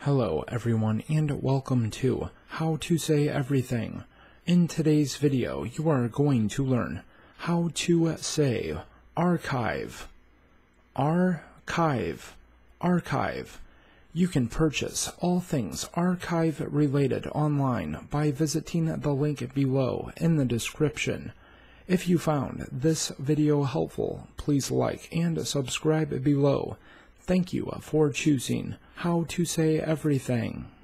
Hello everyone and welcome to How to Say Everything. In today's video you are going to learn how to say archive. Archive. You can purchase all things archive related online by visiting the link below in the description. If you found this video helpful, please like and subscribe below. Thank you for choosing How to Say Everything.